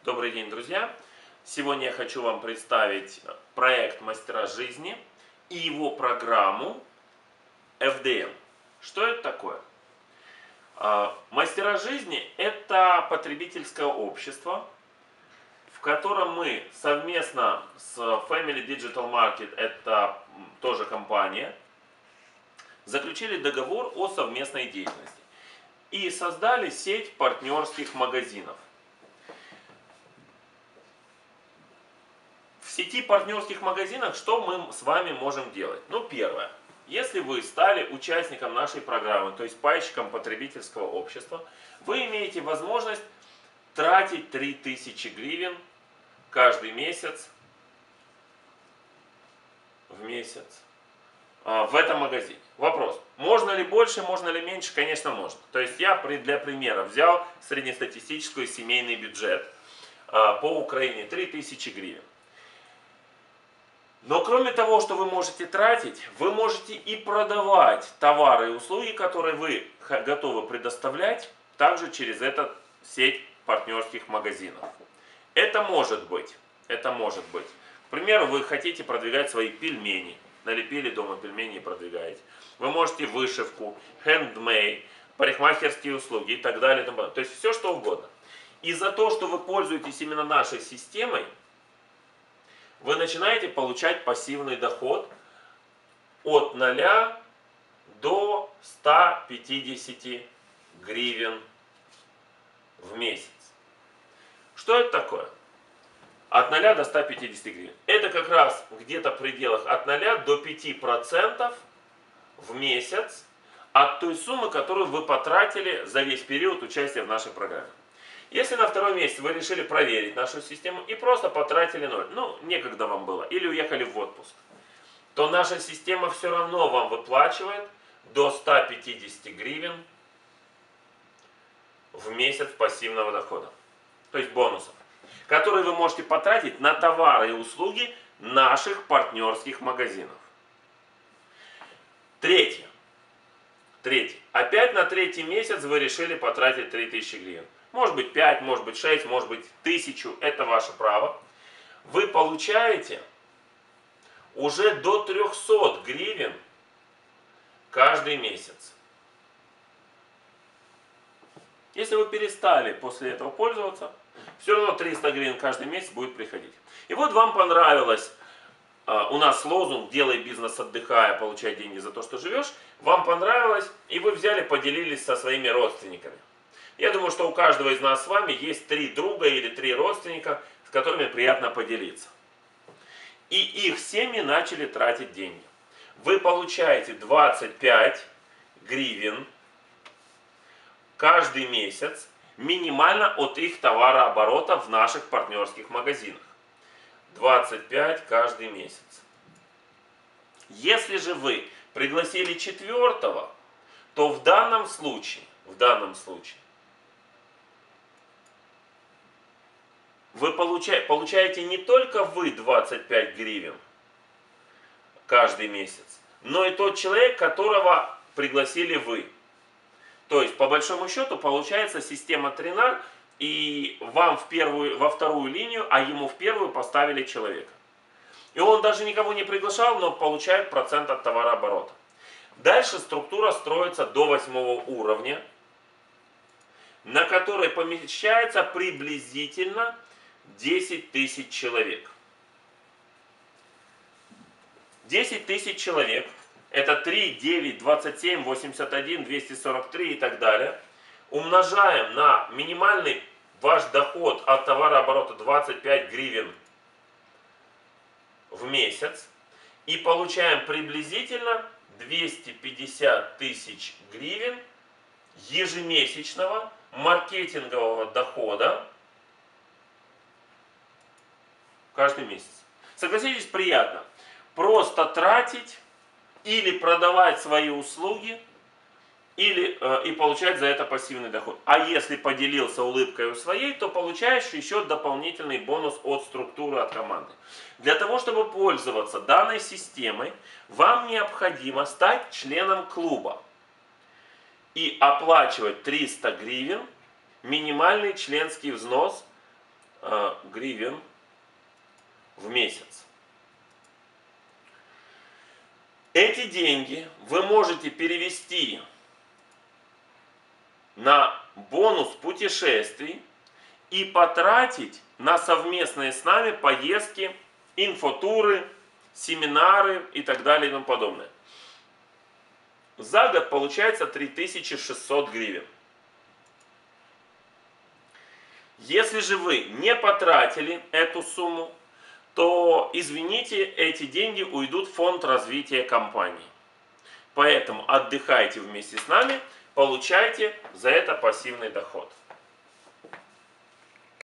Добрый день, друзья! Сегодня я хочу вам представить проект «Мастера жизни» и его программу FDM. Что это такое? «Мастера жизни» – это потребительское общество, в котором мы совместно с Family Digital Market, это тоже компания, заключили договор о совместной деятельности и создали сеть партнерских магазинов. В сети партнерских магазинов что мы с вами можем делать? Ну, первое. Если вы стали участником нашей программы, то есть пайщиком потребительского общества, вы имеете возможность тратить 3000 гривен каждый месяц в этом магазине. Вопрос. Можно ли больше, можно ли меньше? Конечно, можно. То есть я для примера взял среднестатистический семейный бюджет по Украине 3000 гривен. Но кроме того, что вы можете тратить, вы можете и продавать товары и услуги, которые вы готовы предоставлять, также через эту сеть партнерских магазинов. Это может быть. К примеру, вы хотите продвигать свои пельмени. Налепили дома пельмени и продвигаете. Вы можете вышивку, handmade, парикмахерские услуги и так далее. То есть все что угодно. И за то, что вы пользуетесь именно нашей системой, вы начинаете получать пассивный доход от 0 до 150 гривен в месяц. Что это такое? От 0 до 150 гривен. Это как раз где-то в пределах от 0 до 5% в месяц от той суммы, которую вы потратили за весь период участия в нашей программе. Если на второй месяц вы решили проверить нашу систему и просто потратили 0, некогда вам было, или уехали в отпуск, то наша система все равно вам выплачивает до 150 гривен в месяц пассивного дохода, то есть бонусов, которые вы можете потратить на товары и услуги наших партнерских магазинов. Третье. Опять на третий месяц вы решили потратить 3000 гривен. Может быть 5, может быть 6, может быть 1000, это ваше право. Вы получаете уже до 300 гривен каждый месяц. Если вы перестали после этого пользоваться, все равно 300 гривен каждый месяц будет приходить. И вот вам понравилось, у нас лозунг «Делай бизнес, отдыхая, получай деньги за то, что живешь». Вам понравилось, и вы взяли, поделились со своими родственниками. Я думаю, что у каждого из нас с вами есть 3 друга или 3 родственника, с которыми приятно поделиться. И их семьи начали тратить деньги. Вы получаете 25 гривен каждый месяц минимально от их товарооборота в наших партнерских магазинах. 25 каждый месяц. Если же вы пригласили 4-го, то в данном случае вы получаете не только вы 25 гривен каждый месяц, но и тот человек, которого пригласили вы. То есть, по большому счету, получается система тринар, и вам во вторую линию, а ему в первую поставили человека. И он даже никого не приглашал, но получает процент от товарооборота. Дальше структура строится до 8-го уровня, на которой помещается приблизительно 10 тысяч человек. 10 тысяч человек – это 3, 9, 27, 81, 243 и так далее. Умножаем на минимальный ваш доход от товарооборота 25 гривен в месяц. И получаем приблизительно 250 тысяч гривен ежемесячного маркетингового дохода каждый месяц. Согласитесь, приятно. Просто тратить или продавать свои услуги, и получать за это пассивный доход. А если поделился улыбкой у своей, то получаешь еще дополнительный бонус от структуры, от команды. Для того, чтобы пользоваться данной системой, вам необходимо стать членом клуба и оплачивать 300 гривен минимальный членский взнос гривен в месяц. Эти деньги вы можете перевести на бонус путешествий и потратить на совместные с нами поездки, инфотуры, семинары и так далее и тому подобное. За год получается 3600 гривен. Если же вы не потратили эту сумму, то, извините, эти деньги уйдут в фонд развития компании. Поэтому отдыхайте вместе с нами, получайте за это пассивный доход.